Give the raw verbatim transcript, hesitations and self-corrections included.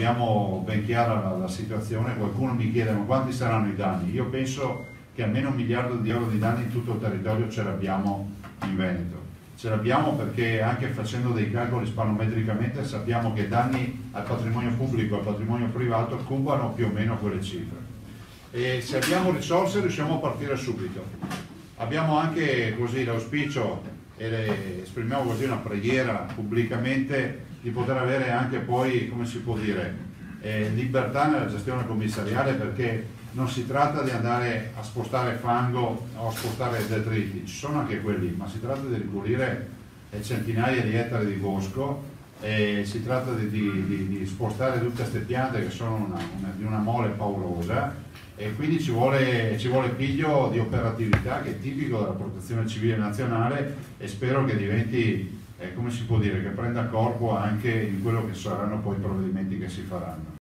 abbiamo ben chiara la, la situazione. Qualcuno mi chiede ma quanti saranno i danni? Io penso che almeno un miliardo di euro di danni in tutto il territorio ce l'abbiamo in Veneto. Ce l'abbiamo perché anche facendo dei calcoli spanometricamente sappiamo che danni al patrimonio pubblico e al patrimonio privato cubano più o meno quelle cifre. E se abbiamo risorse riusciamo a partire subito. Abbiamo anche così l'auspicio, e le, esprimiamo così una preghiera pubblicamente, di poter avere anche poi, come si può dire, eh, libertà nella gestione commissariale, perché non si tratta di andare a spostare fango o a spostare detriti, ci sono anche quelli, ma si tratta di ripulire centinaia di ettari di bosco, e si tratta di, di, di, di spostare tutte queste piante che sono una, una, di una mole paurosa, e quindi ci vuole, ci vuole piglio di operatività che è tipico della Protezione Civile Nazionale, e spero che diventi, eh, come si può dire, che prenda corpo anche in quello che saranno poi i provvedimenti che si faranno.